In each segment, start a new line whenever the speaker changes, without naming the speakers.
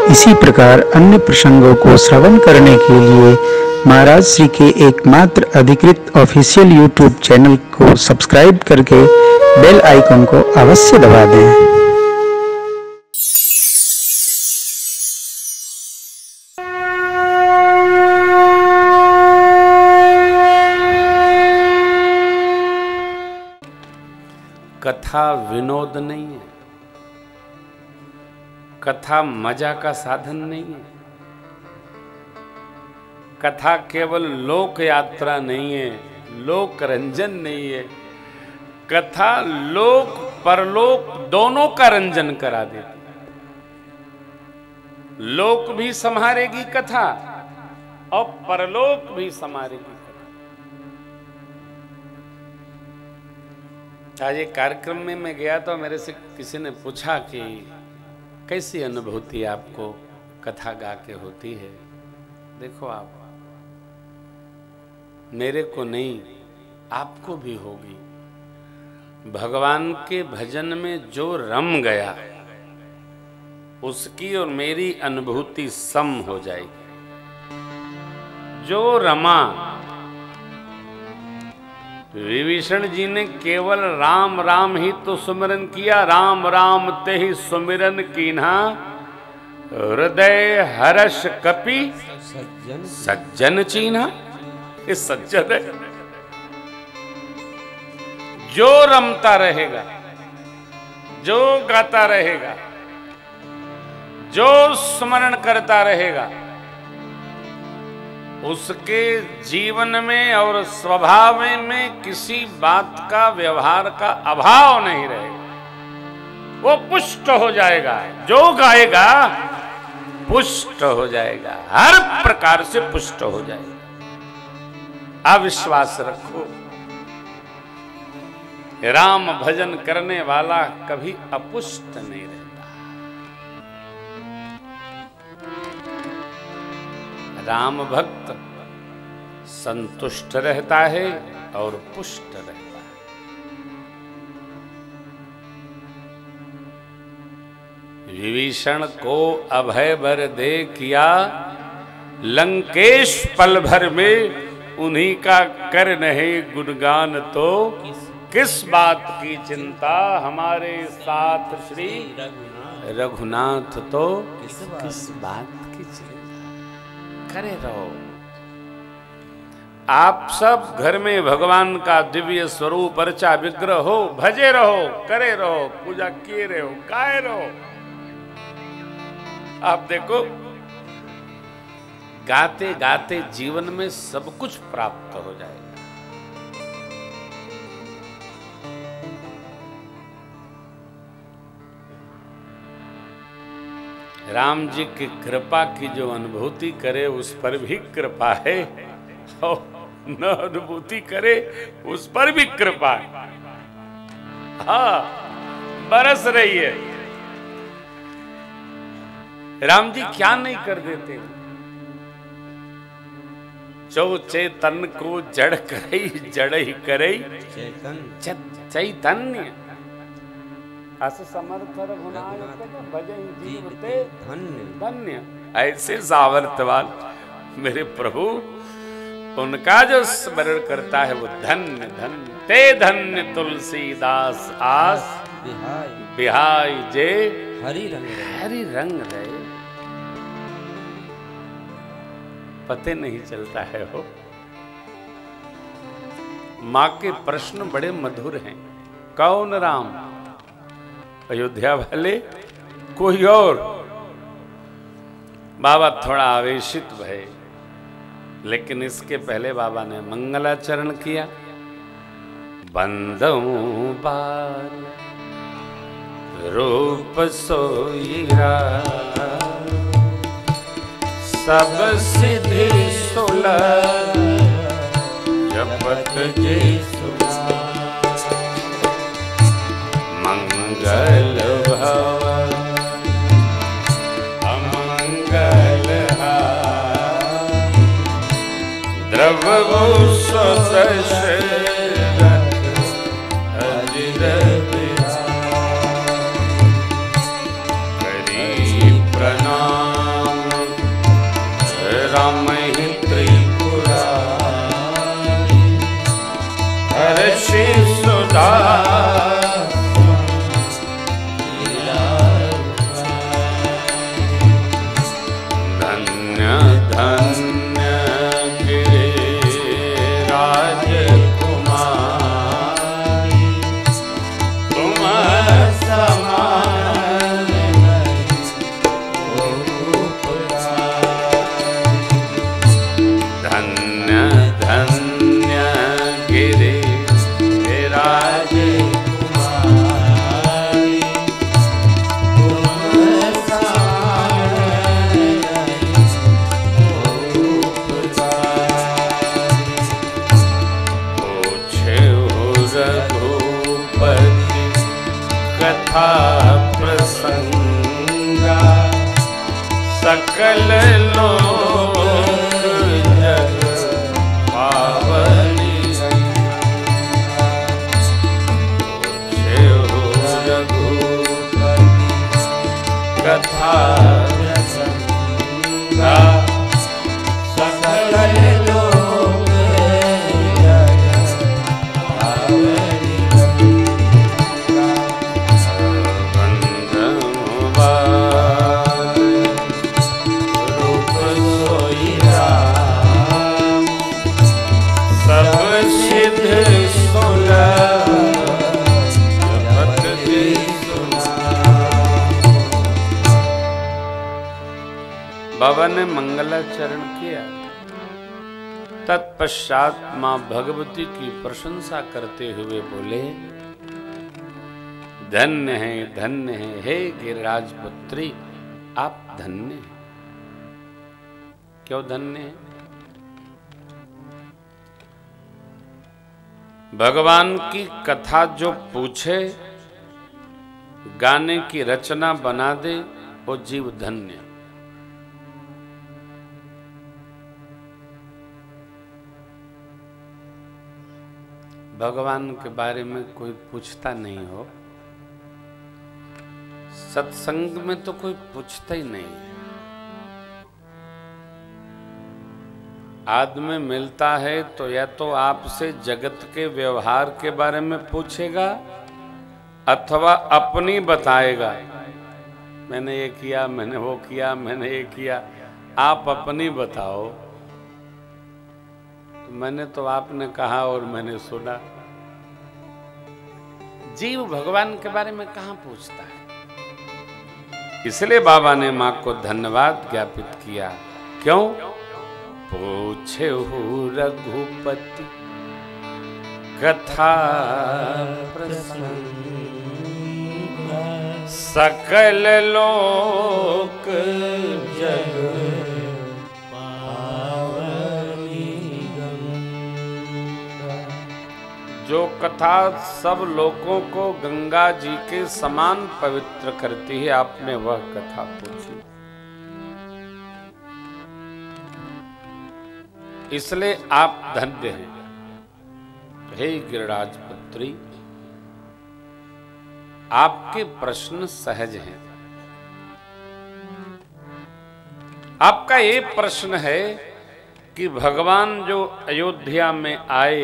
इसी प्रकार अन्य प्रसंगों को श्रवण करने के लिए महाराज श्री के एकमात्र अधिकृत ऑफिशियल यूट्यूब चैनल को सब्सक्राइब करके बेल आइकन को अवश्य दबा दें।
कथा विनोद नहीं है, कथा मजा का साधन नहीं है, कथा केवल लोक यात्रा नहीं है, लोक रंजन नहीं है। कथा लोक परलोक दोनों का रंजन करा देती। लोक भी संहारेगी कथा और परलोक भी संहारेगी। आज एक कार्यक्रम में मैं गया तो मेरे से किसी ने पूछा कि कैसी अनुभूति आपको कथा गा के होती है। देखो आप, मेरे को नहीं आपको भी होगी। भगवान के भजन में जो रम गया उसकी और मेरी अनुभूति सम हो जाएगी। जो रमा, विभीषण जी ने केवल राम राम ही तो सुमिरन किया। राम राम ते ही सुमिरन कीन्हा, हृदय हर्ष कपि सज्जन चीन्हा। ये सज्जन है। जो रमता रहेगा, जो गाता रहेगा, जो स्मरण करता रहेगा, उसके जीवन में और स्वभाव में किसी बात का, व्यवहार का अभाव नहीं रहेगा। वो पुष्ट हो जाएगा। जो गाएगा पुष्ट हो जाएगा, हर प्रकार से पुष्ट हो जाएगा। अविश्वास रखो, राम भजन करने वाला कभी अपुष्ट नहीं रहता। राम भक्त संतुष्ट रहता है और पुष्ट रहता है। विभीषण को अभय बर दे किया, लंकेश पल भर में उन्हीं का कर नहीं गुणगान। तो किस बात की चिंता, हमारे साथ श्री रघुनाथ तो किस बात की चिंता। करे रहो। आप सब घर में भगवान का दिव्य स्वरूप अर्चा विग्रह हो, भजे रहो, करे रहो, पूजा किए रहो, गाए रहो। आप देखो, गाते गाते जीवन में सब कुछ प्राप्त हो जाएगा। राम जी की कृपा की जो अनुभूति करे उस पर भी कृपा है, और न अनुभूति करे उस पर भी कृपा है। हाँ, बरस रही है। राम जी क्या नहीं कर देते। जो चेतन को जड़ करई, जड़ ही करई चैतन्य। अस समर्थ रघुनाथ भजहि जीवते धन्य धन्य। ऐसे सामर्थ्यवान मेरे प्रभु, उनका जो स्मरण करता है वो धन्य धन्य। ते धन्य तुलसीदास आस बिहाई जे हरि रंग रहे। पते नहीं चलता है हो। माँ के प्रश्न बड़े मधुर हैं। कौन राम? अयोध्या वाले कोई और? बाबा थोड़ा आवेशित भये, लेकिन इसके पहले बाबा ने मंगलाचरण किया। बंदों बाल रूप सोईरा, सब सिद्धि सुलभ जपत जैसु। मंगल भवन अमंगल हानि, द्रव्य दशरथ अजिर बिहारी। करी प्रणाम सकल लोक जग पावनी हो रघुपति कथा प्रसंगा सकल लोक जग पावनी बाबा ने मंगलाचरण किया। तत्पश्चात मां भगवती की प्रशंसा करते हुए बोले, धन्य है हे गिरिराज पुत्री, आप धन्य हैं। क्यों धन्य हैं? भगवान की कथा जो पूछे, गाने की रचना बना दे, वो जीव धन्य। भगवान के बारे में कोई पूछता नहीं हो, सत्संग में तो कोई पूछता ही नहीं है। आदमी मिलता है तो या तो आपसे जगत के व्यवहार के बारे में पूछेगा अथवा अपनी बताएगा, मैंने ये किया, मैंने वो किया, मैंने ये किया। आप अपनी बताओ। तो मैंने तो आपने कहा और मैंने सुना। जीव भगवान के बारे में कहां पूछता है? इसलिए बाबा ने मां को धन्यवाद ज्ञापित किया। क्यों? पूछे हो रघुपति कथा प्रसंगा सकल लोक जग पावनी गंगा। जो कथा सब लोगों को गंगा जी के समान पवित्र करती है, आपने वह कथा पूछी। इसलिए आप धन्य हैं। हे गिरिराज पुत्री, आपके प्रश्न सहज हैं। आपका ये प्रश्न है कि भगवान जो अयोध्या में आए,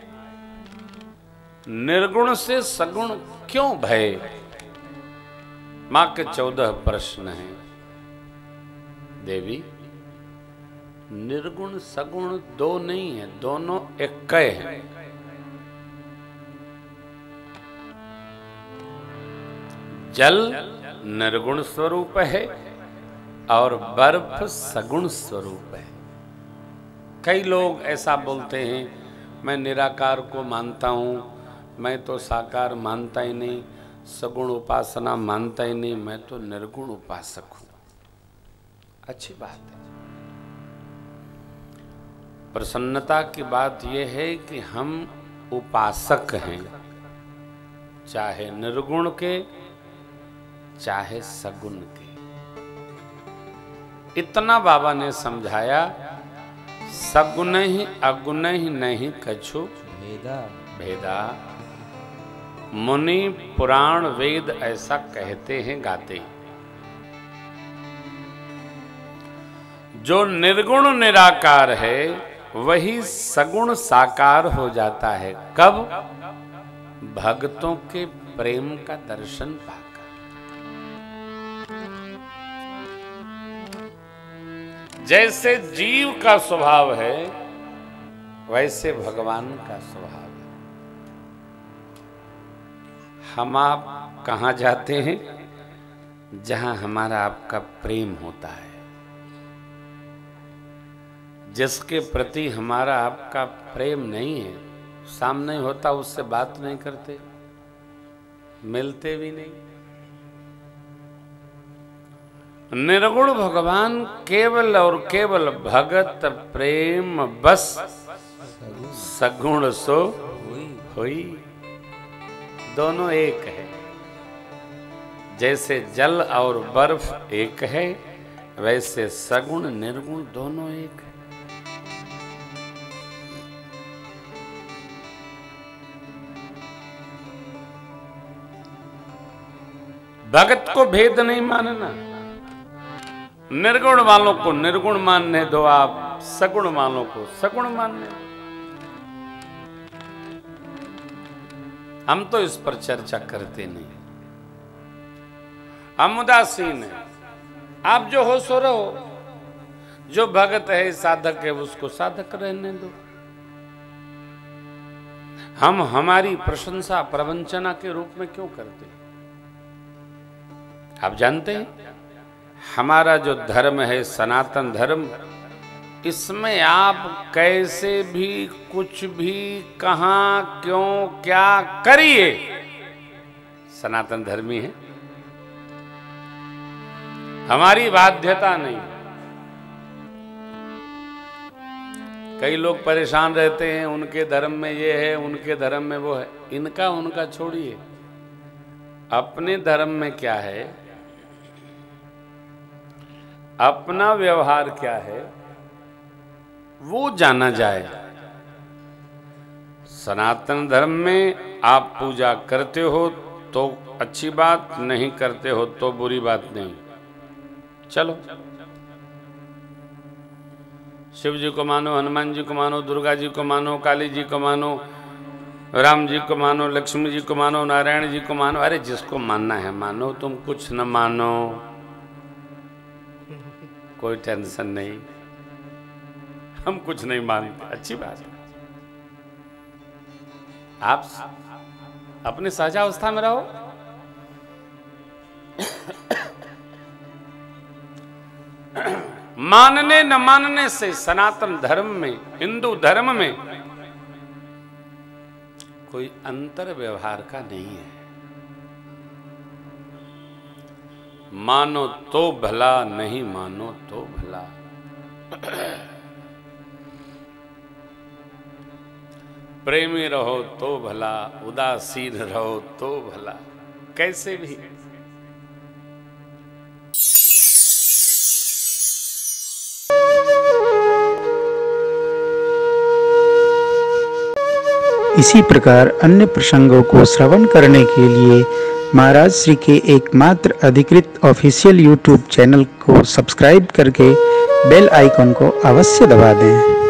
निर्गुण से सगुण क्यों भये? मां के 14 प्रश्न हैं। देवी, निर्गुण सगुण दो नहीं है, दोनों एक हैं। जल निर्गुण स्वरूप है और बर्फ सगुण स्वरूप है। कई लोग ऐसा बोलते हैं, मैं निराकार को मानता हूं, मैं तो साकार मानता ही नहीं, सगुण उपासना मानता ही नहीं, मैं तो निर्गुण उपासक हूं। अच्छी बात है। प्रसन्नता की बात यह है कि हम उपासक हैं, चाहे निर्गुण के चाहे सगुण के। इतना बाबा ने समझाया, सगुण ही अगुण ही नहीं कछु भेदा। मुनि पुराण वेद ऐसा कहते हैं, गाते हैं। जो निर्गुण निराकार है वही सगुण साकार हो जाता है। कब? भक्तों के प्रेम का दर्शन पाकर। जैसे जीव का स्वभाव है वैसे भगवान का स्वभाव है। हम आप कहां जाते हैं? जहां हमारा आपका प्रेम होता है। जिसके प्रति हमारा आपका प्रेम नहीं है, सामने होता उससे बात नहीं करते, मिलते भी नहीं। निर्गुण भगवान केवल और केवल भगत प्रेम बस, सगुण सो होई। दोनों एक है। जैसे जल और बर्फ एक है, वैसे सगुण निर्गुण दोनों एक है। भगत को भेद नहीं मानना, निर्गुण वालों को निर्गुण मानने दो, आप सगुण वालों को सगुण मानने दो। हम तो इस पर चर्चा करते नहीं, हम उदासीन हैं। आप जो हो सो रहो, जो भगत है साधक है उसको साधक रहने दो। हम हमारी प्रशंसा प्रवंचना के रूप में क्यों करते हैं? आप जानते हैं हमारा जो धर्म है सनातन धर्म, इसमें आप कैसे भी कुछ भी कहां क्यों क्या करिए, सनातन धर्मी है, हमारी बाध्यता नहीं। कई लोग परेशान रहते हैं, उनके धर्म में ये है, उनके धर्म में वो है। इनका उनका छोड़िए, अपने धर्म में क्या है, अपना व्यवहार क्या है, वो जाना जाए। सनातन धर्म में आप पूजा करते हो तो अच्छी बात, नहीं करते हो तो बुरी बात नहीं। चलो, शिव जी को मानो, हनुमान जी को मानो, दुर्गा जी को मानो, काली जी को मानो, राम जी को मानो, लक्ष्मी जी को मानो, नारायण जी को मानो। अरे जिसको मानना है मानो, तुम कुछ न मानो, कोई टेंशन नहीं, हम कुछ नहीं मानते, अच्छी बात है। आप अपनी सहजावस्था में रहो। मानने न मानने से सनातन धर्म में, हिंदू धर्म में कोई अंतर व्यवहार का नहीं है। मानो तो भला, नहीं मानो तो भला। प्रेमी रहो तो भला, उदासीन रहो तो भला, कैसे भी।
इसी प्रकार अन्य प्रसंगों को श्रवण करने के लिए महाराज श्री के एकमात्र अधिकृत ऑफिशियल यूट्यूब चैनल को सब्सक्राइब करके बेल आइकन को अवश्य दबा दें।